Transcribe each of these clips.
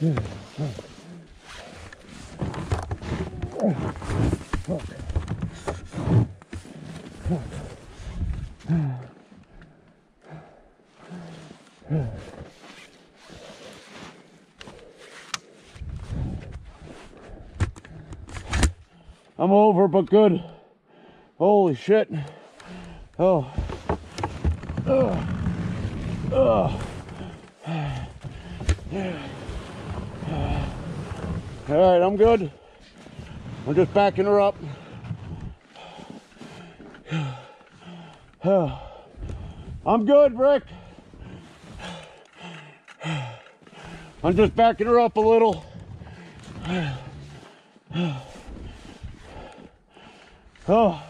I'm over, but good. Holy shit. Oh. All right, I'm good. I'm just backing her up. I'm good, Rick. I'm just backing her up a little. Oh.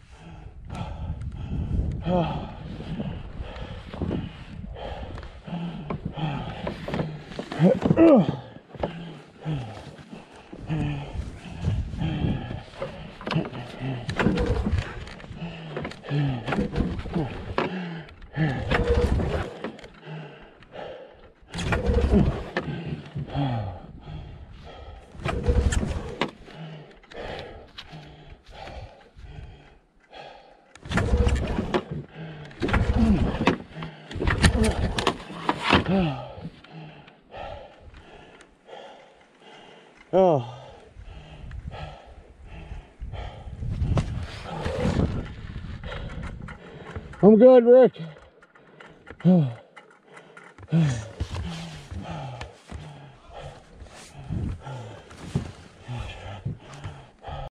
Oh. I'm good, Rick.